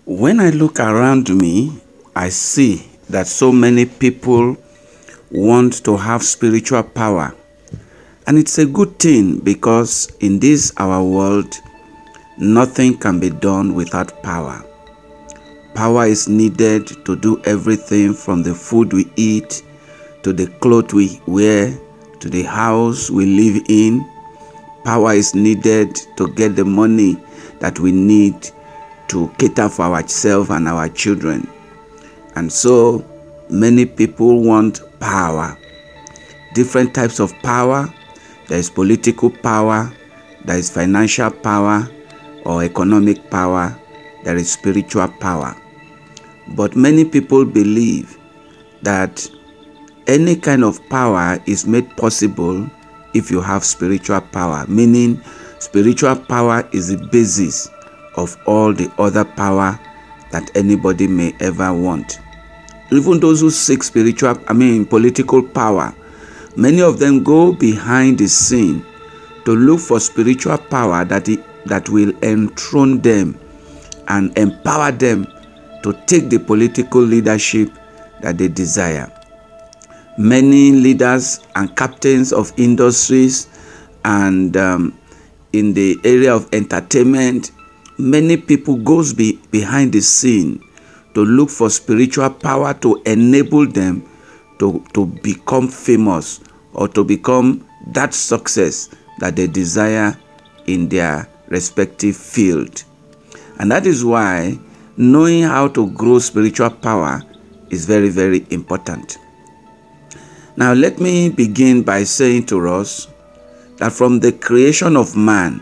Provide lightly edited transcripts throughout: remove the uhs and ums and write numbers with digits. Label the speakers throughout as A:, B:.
A: When I look around me, I see that so many people want to have spiritual power. And it's a good thing because in this our world, nothing can be done without power. Power is needed to do everything from the food we eat, to the clothes we wear, to the house we live in. Power is needed to get the money that we need to cater for ourselves and our children. And so many people want power. Different types of power. There is political power, there is financial power or economic power, there is spiritual power. But many people believe that any kind of power is made possible if you have spiritual power, meaning spiritual power is the basis of all the other power that anybody may ever want. Even those who seek political power, many of them go behind the scene to look for spiritual power that will enthrone them and empower them to take the political leadership that they desire. Many leaders and captains of industries and in the area of entertainment, many people goes behind the scene to look for spiritual power to enable them to become famous or to become that success that they desire in their respective field. And that is why knowing how to grow spiritual power is very, very important. Now let me begin by saying to us that from the creation of man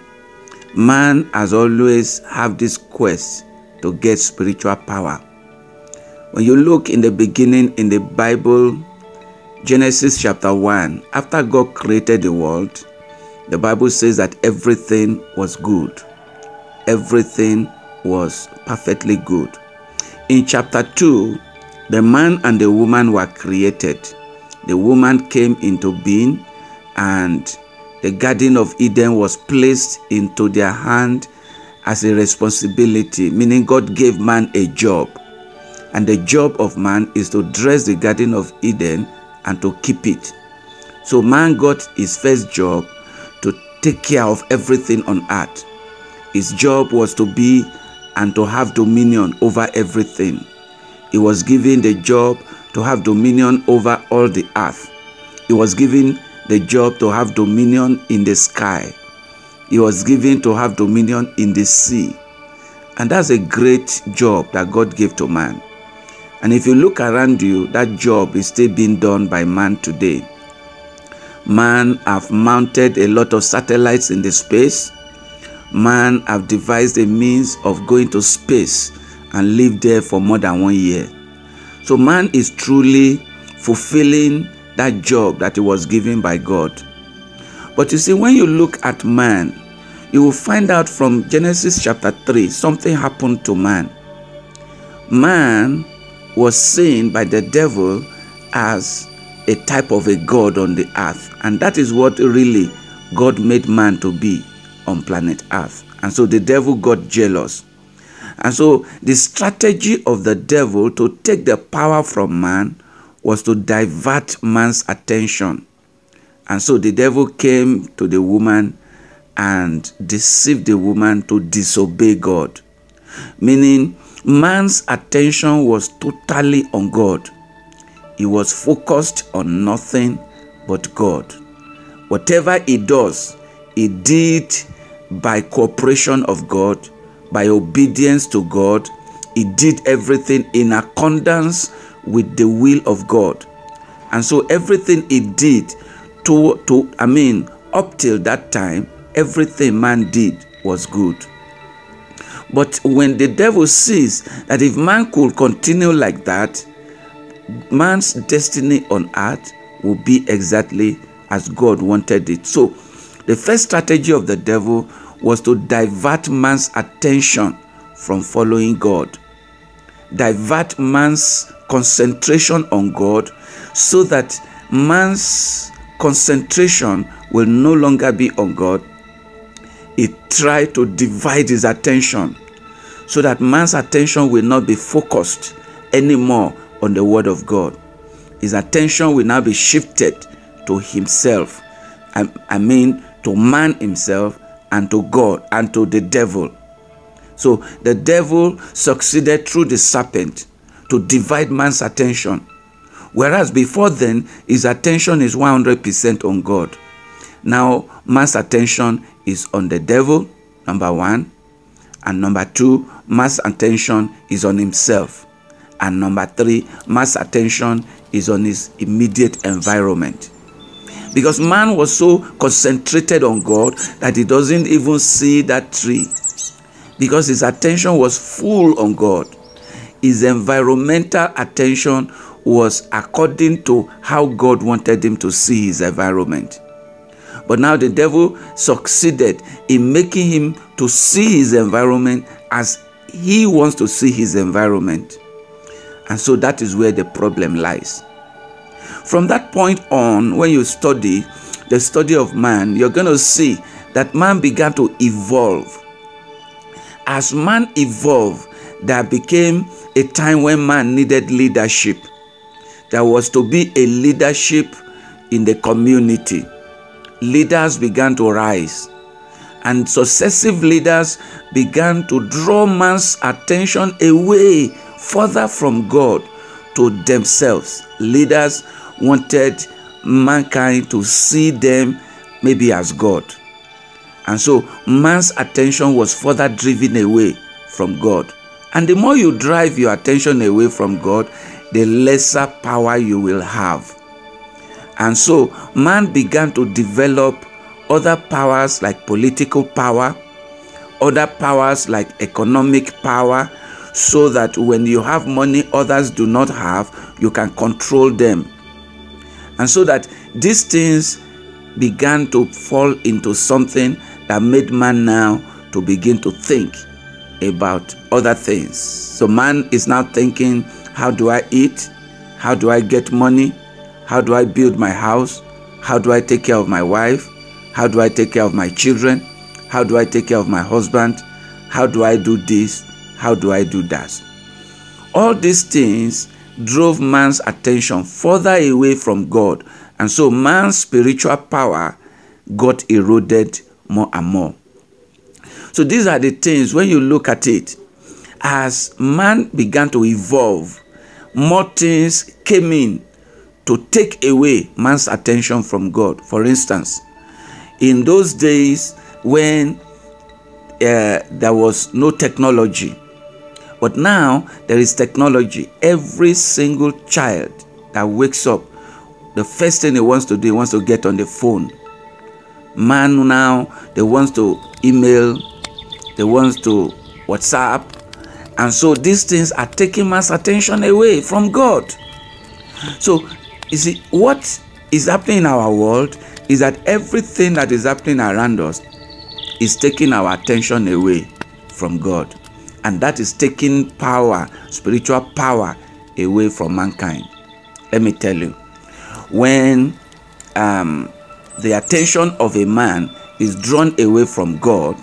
A: has always had this quest to get spiritual power. When you look in the beginning in the Bible, Genesis chapter 1, after God created the world, the Bible says that everything was good. Everything was perfectly good. In chapter 2, the man and the woman were created. The woman came into being and the Garden of Eden was placed into their hand as a responsibility, meaning God gave man a job. And the job of man is to dress the Garden of Eden and to keep it. So man got his first job to take care of everything on earth. His job was to be and to have dominion over everything. He was given the job to have dominion over all the earth. He was given the job to have dominion in the sky. He was given to have dominion in the sea. And that's a great job that God gave to man. And if you look around you, that job is still being done by man today. Man have mounted a lot of satellites in the space. Man have devised a means of going to space and live there for more than 1 year. So man is truly fulfilling that job that he was given by God. But you see, when you look at man, you will find out from Genesis chapter 3, something happened to man. Man was seen by the devil as a type of a god on the earth. And that is what really God made man to be on planet earth. And so the devil got jealous. And so the strategy of the devil to take the power from man was to divert man's attention. And so the devil came to the woman and deceived the woman to disobey God. Meaning man's attention was totally on God. He was focused on nothing but God. Whatever he does, he did by cooperation of God, by obedience to God. He did everything in accordance with the will of God. And so everything he did up till that time, everything man did was good. But when the devil sees that if man could continue like that, man's destiny on earth will be exactly as God wanted it. So the first strategy of the devil was to divert man's attention from following God. Divert man's concentration on God so that man's concentration will no longer be on God. He tried to divide his attention so that man's attention will not be focused anymore on the word of God. His attention will now be shifted to himself. I mean, to man himself and to God and to the devil. So the devil succeeded through the serpent to divide man's attention. Whereas before then, his attention is 100% on God. Now, man's attention is on the devil, number one. And number two, man's attention is on himself. And number three, man's attention is on his immediate environment. Because man was so concentrated on God that he doesn't even see that tree. Because his attention was full on God. His environmental attention was according to how God wanted him to see his environment. But now the devil succeeded in making him to see his environment as he wants to see his environment. And so that is where the problem lies. From that point on, when you study the study of man, you're going to see that man began to evolve. As man evolved, there became a time when man needed leadership. There was to be a leadership in the community. Leaders began to rise, and successive leaders began to draw man's attention away further from God to themselves. Leaders wanted mankind to see them maybe as God. And so man's attention was further driven away from God. And the more you drive your attention away from God, the lesser power you will have. And so man began to develop other powers like political power, other powers like economic power, so that when you have money others do not have, you can control them. And so that these things began to fall into something that made man now to begin to think about other things. So man is now thinking, how do I eat? How do I get money? How do I build my house? How do I take care of my wife? How do I take care of my children? How do I take care of my husband? How do I do this? How do I do that? All these things drove man's attention further away from God. And so man's spiritual power got eroded more and more. So these are the things, when you look at it, as man began to evolve, more things came in to take away man's attention from God. For instance, in those days when there was no technology, but now there is technology. Every single child that wakes up, the first thing he wants to do, he wants to get on the phone. Man now, they want to email, they want to WhatsApp. And so these things are taking man's attention away from God. So, you see, what is happening in our world is that everything that is happening around us is taking our attention away from God. And that is taking power, spiritual power, away from mankind. Let me tell you, when the attention of a man is drawn away from God,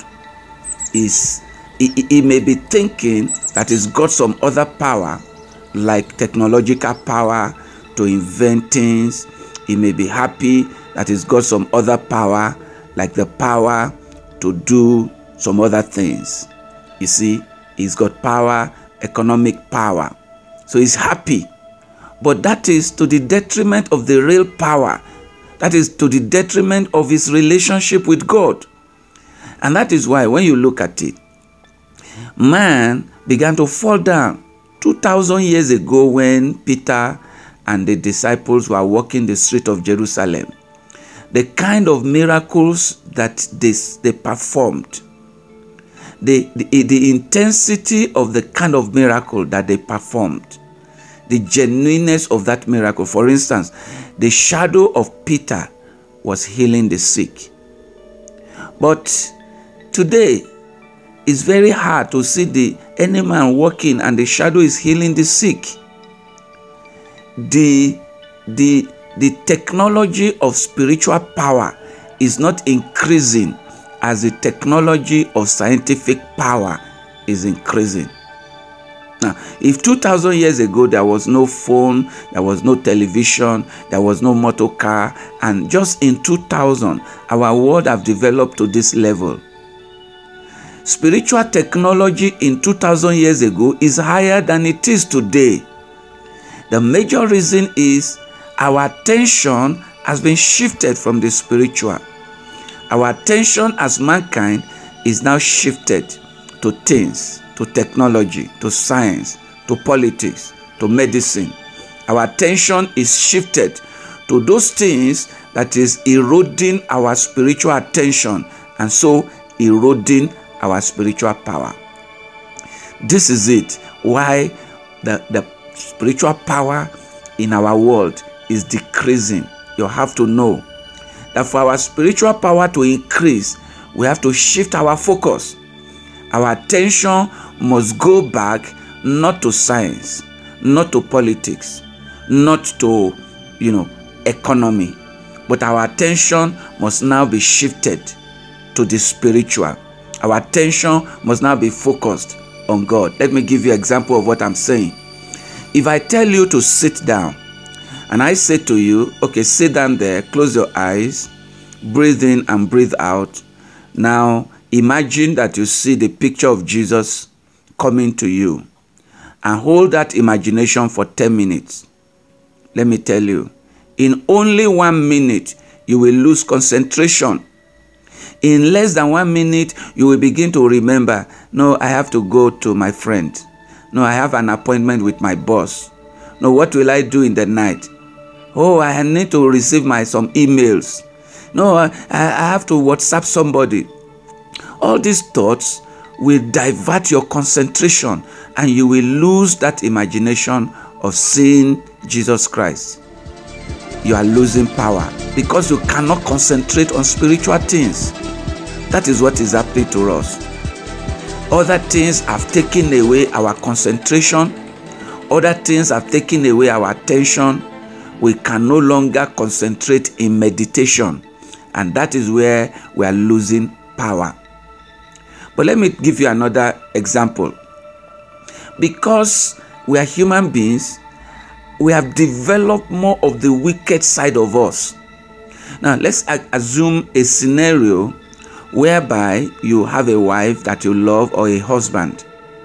A: he may be thinking that he's got some other power, like technological power to invent things. He may be happy that he's got some other power, like the power to do some other things. You see, he's got power, economic power. So he's happy. But that is to the detriment of the real power. That is to the detriment of his relationship with God. And that is why when you look at it, man began to fall down 2,000 years ago when Peter and the disciples were walking the street of Jerusalem. The kind of miracles that they performed, the intensity of the kind of miracle that they performed, the genuineness of that miracle. For instance, the shadow of Peter was healing the sick. But today, it's very hard to see any man walking and the shadow is healing the sick. The technology of spiritual power is not increasing as the technology of scientific power is increasing. Now, if 2,000 years ago there was no phone, there was no television, there was no motor car, and just in 2000, our world have developed to this level. Spiritual technology in 2,000 years ago is higher than it is today. The major reason is our attention has been shifted from the spiritual. Our attention as mankind is now shifted to things, to technology, to science, to politics, to medicine. Our attention is shifted to those things that is eroding our spiritual attention, and so eroding our spiritual power. This is it, why the spiritual power in our world is decreasing. You have to know that for our spiritual power to increase, we have to shift our focus. Our attention must go back not to science, not to politics, not to, economy, but our attention must now be shifted to the spiritual. Our attention must now be focused on God. Let me give you an example of what I'm saying. If I tell you to sit down, and I say to you, okay, sit down there, close your eyes, breathe in and breathe out. Now, imagine that you see the picture of Jesus coming to you, and hold that imagination for 10 minutes. Let me tell you, in only 1 minute, you will lose concentration. In less than 1 minute, you will begin to remember, no, I have to go to my friend. No, I have an appointment with my boss. No, what will I do in the night? Oh, I need to receive some emails. No, I have to WhatsApp somebody. All these thoughts will divert your concentration, and you will lose that imagination of seeing Jesus Christ. You are losing power because you cannot concentrate on spiritual things. That is what is happening to us. Other things have taken away our concentration. Other things have taken away our attention. We can no longer concentrate in meditation, and that is where we are losing power. But let me give you another example. Because we are human beings, we have developed more of the wicked side of us. Now, let's assume a scenario whereby you have a wife that you love, or a husband,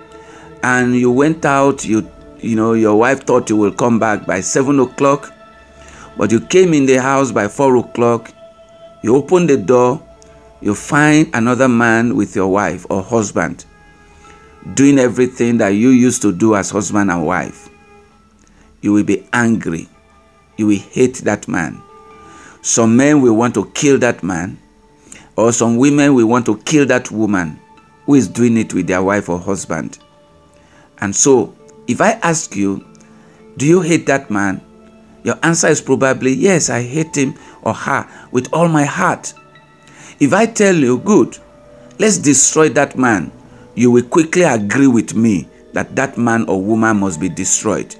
A: and you went out, your wife thought you will come back by 7 o'clock, but you came in the house by 4 o'clock. You open the door, you find another man with your wife or husband doing everything that you used to do as husband and wife. You will be angry. You will hate that man. Some men will want to kill that man, or some women will want to kill that woman who is doing it with their wife or husband. And so, if I ask you, do you hate that man? Your answer is probably, yes, I hate him or her with all my heart. If I tell you, good, let's destroy that man, you will quickly agree with me that that man or woman must be destroyed.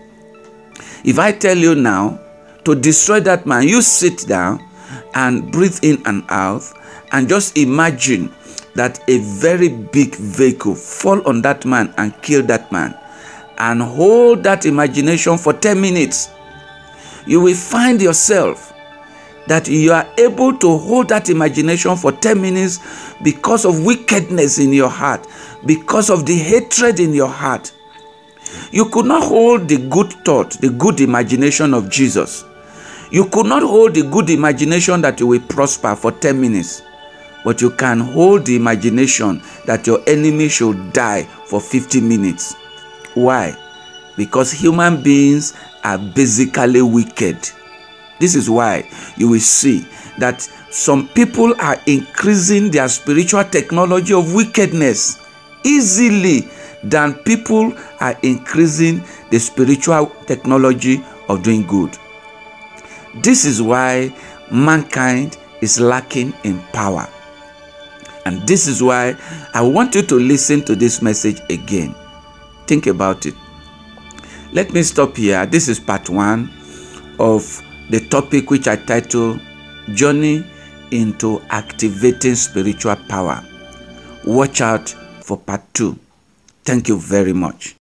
A: If I tell you now, to destroy that man, you sit down and breathe in and out, and just imagine that a very big vehicle fall on that man and kill that man, and hold that imagination for 10 minutes. You will find yourself that you are able to hold that imagination for 10 minutes because of wickedness in your heart, because of the hatred in your heart. You could not hold the good thought, the good imagination of Jesus. You could not hold the good imagination that you will prosper for 10 minutes, but you can hold the imagination that your enemy should die for 50 minutes. Why? Because human beings are basically wicked. This is why you will see that some people are increasing their spiritual technology of wickedness easily than people are increasing the spiritual technology of doing good. This is why mankind is lacking in power. And this is why I want you to listen to this message again. Think about it. Let me stop here. This is part 1 of the topic which I titled Journey into Activating Spiritual Power. Watch out for part 2. Thank you very much.